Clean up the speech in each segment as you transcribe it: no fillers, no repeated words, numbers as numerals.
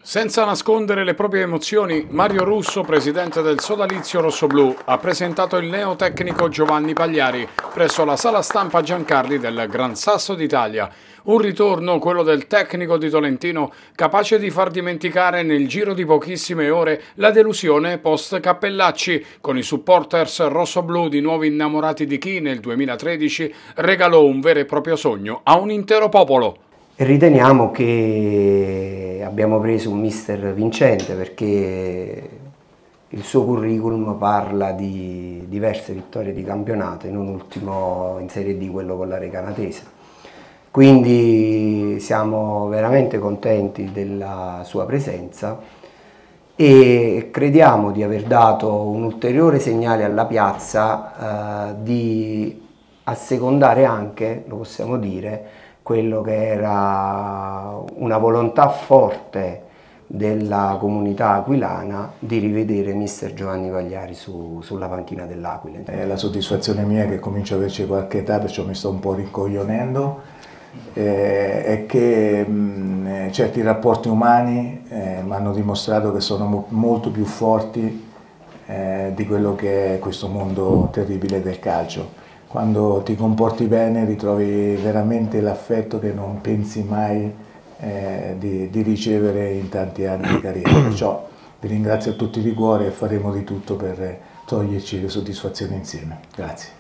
Senza nascondere le proprie emozioni, Mario Russo, presidente del sodalizio rossoblù, ha presentato il neotecnico Giovanni Pagliari presso la sala stampa Giancarli del Gran Sasso d'Italia. Un ritorno, quello del tecnico di Tolentino, capace di far dimenticare nel giro di pochissime ore la delusione post Cappellacci, con i supporters rossoblù di nuovi innamorati di chi nel 2013 regalò un vero e proprio sogno a un intero popolo. E riteniamo che abbiamo preso un mister vincente perché il suo curriculum parla di diverse vittorie di campionato, non ultimo in Serie D quello con la Recanatese. Quindi siamo veramente contenti della sua presenza e crediamo di aver dato un ulteriore segnale alla piazza di assecondare anche, lo possiamo dire, quello che era una volontà forte della comunità aquilana di rivedere mister Giovanni Pagliari sulla panchina dell'Aquila. La soddisfazione mia è che comincio ad averci qualche età, perciò mi sto un po' rincoglionendo, è che certi rapporti umani mi hanno dimostrato che sono molto più forti di quello che è questo mondo terribile del calcio. Quando ti comporti bene ritrovi veramente l'affetto che non pensi mai di ricevere in tanti anni di carriera. Perciò vi ringrazio a tutti di cuore e faremo di tutto per toglierci le soddisfazioni insieme. Grazie.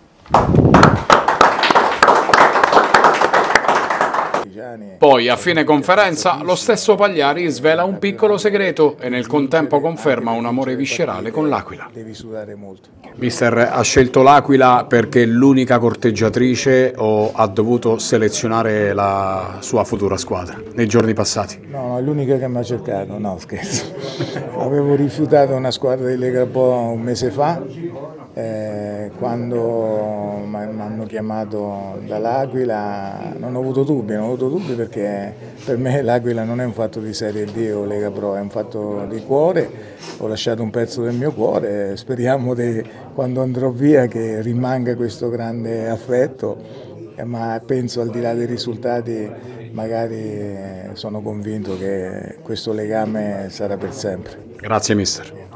Poi, a fine conferenza, lo stesso Pagliari svela un piccolo segreto e nel contempo conferma un amore viscerale con l'Aquila. Mister, ha scelto l'Aquila perché è l'unica corteggiatrice o ha dovuto selezionare la sua futura squadra nei giorni passati? No, è l'unica che mi ha cercato, no scherzo. Avevo rifiutato una squadra di Lega Pro un mese fa, quando mi hanno chiamato dall'Aquila non ho avuto dubbi perché per me l'Aquila non è un fatto di Serie D o Lega Pro, è un fatto di cuore, ho lasciato un pezzo del mio cuore, speriamo quando andrò via che rimanga questo grande affetto, ma penso al di là dei risultati magari sono convinto che questo legame sarà per sempre. Grazie mister.